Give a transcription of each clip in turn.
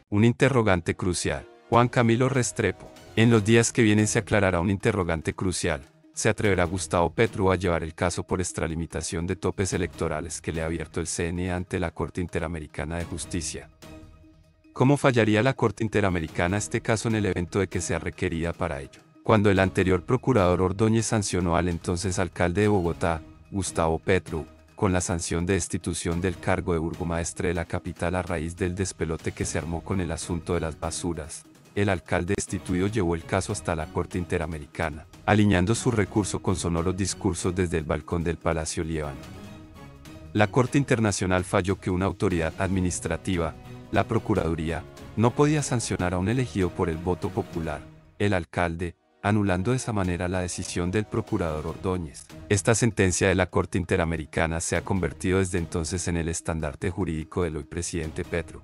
Un interrogante crucial. Juan Camilo Restrepo. En los días que vienen se aclarará un interrogante crucial. ¿Se atreverá Gustavo Petro a llevar el caso por extralimitación de topes electorales que le ha abierto el CNE ante la Corte Interamericana de Justicia? ¿Cómo fallaría la Corte Interamericana este caso en el evento de que sea requerida para ello? Cuando el anterior procurador Ordóñez sancionó al entonces alcalde de Bogotá, Gustavo Petro, con la sanción de destitución del cargo de burgomaestre de la capital a raíz del despelote que se armó con el asunto de las basuras, el alcalde destituido llevó el caso hasta la Corte Interamericana, alineando su recurso con sonoros discursos desde el balcón del Palacio Líbano. La Corte Internacional falló que una autoridad administrativa, la Procuraduría, no podía sancionar a un elegido por el voto popular, el alcalde, anulando de esa manera la decisión del procurador Ordóñez. Esta sentencia de la Corte Interamericana se ha convertido desde entonces en el estandarte jurídico del hoy presidente Petro.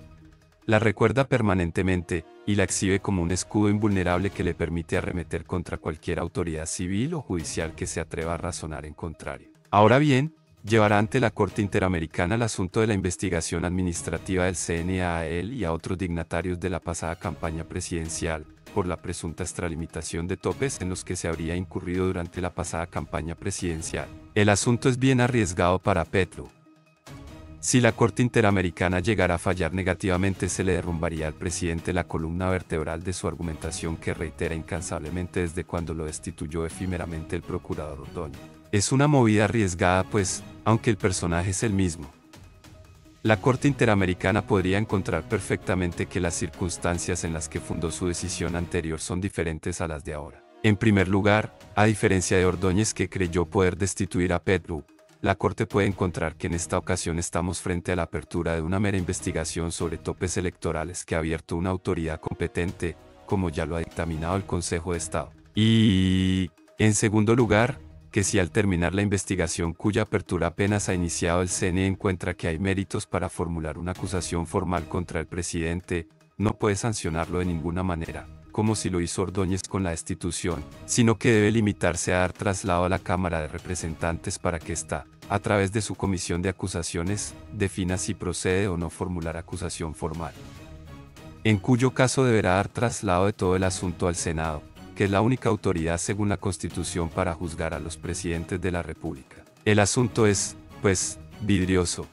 La recuerda permanentemente, y la exhibe como un escudo invulnerable que le permite arremeter contra cualquier autoridad civil o judicial que se atreva a razonar en contrario. Ahora bien, llevará ante la Corte Interamericana el asunto de la investigación administrativa del CNE a él y a otros dignatarios de la pasada campaña presidencial, por la presunta extralimitación de topes en los que se habría incurrido durante la pasada campaña presidencial. El asunto es bien arriesgado para Petro. Si la Corte Interamericana llegara a fallar negativamente, se le derrumbaría al presidente la columna vertebral de su argumentación que reitera incansablemente desde cuando lo destituyó efímeramente el procurador Ordóñez. Es una movida arriesgada pues, aunque el personaje es el mismo, la Corte Interamericana podría encontrar perfectamente que las circunstancias en las que fundó su decisión anterior son diferentes a las de ahora. En primer lugar, a diferencia de Ordóñez que creyó poder destituir a Petro, la Corte puede encontrar que en esta ocasión estamos frente a la apertura de una mera investigación sobre topes electorales que ha abierto una autoridad competente, como ya lo ha dictaminado el Consejo de Estado. Y, en segundo lugar, que si al terminar la investigación cuya apertura apenas ha iniciado el CNE encuentra que hay méritos para formular una acusación formal contra el presidente, no puede sancionarlo de ninguna manera, como si lo hizo Ordóñez con la destitución, sino que debe limitarse a dar traslado a la Cámara de Representantes para que ésta, a través de su comisión de acusaciones, defina si procede o no formular acusación formal. En cuyo caso deberá dar traslado de todo el asunto al Senado, que es la única autoridad según la Constitución para juzgar a los presidentes de la República. El asunto es, pues, vidrioso,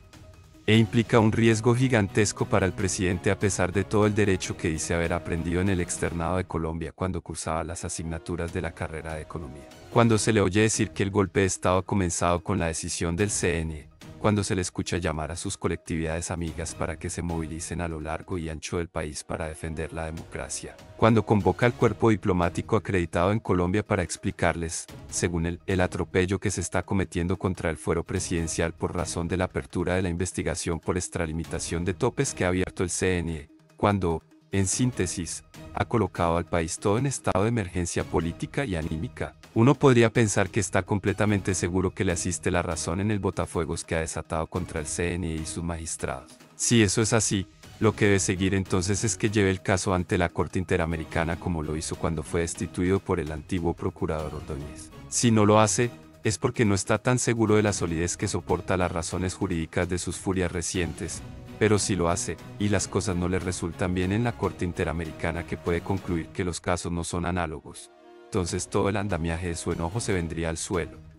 e implica un riesgo gigantesco para el presidente a pesar de todo el derecho que dice haber aprendido en el externado de Colombia cuando cursaba las asignaturas de la carrera de Economía. Cuando se le oye decir que el golpe de Estado ha comenzado con la decisión del CNE, cuando se le escucha llamar a sus colectividades amigas para que se movilicen a lo largo y ancho del país para defender la democracia, cuando convoca al cuerpo diplomático acreditado en Colombia para explicarles, según él, el atropello que se está cometiendo contra el fuero presidencial por razón de la apertura de la investigación por extralimitación de topes que ha abierto el CNE, cuando, en síntesis, ha colocado al país todo en estado de emergencia política y anímica. Uno podría pensar que está completamente seguro que le asiste la razón en el botafuegos que ha desatado contra el CNE y sus magistrados. Si eso es así, lo que debe seguir entonces es que lleve el caso ante la Corte Interamericana como lo hizo cuando fue destituido por el antiguo procurador Ordóñez. Si no lo hace, es porque no está tan seguro de la solidez que soporta las razones jurídicas de sus furias recientes, pero si lo hace, y las cosas no le resultan bien en la Corte Interamericana que puede concluir que los casos no son análogos, entonces todo el andamiaje de su enojo se vendría al suelo.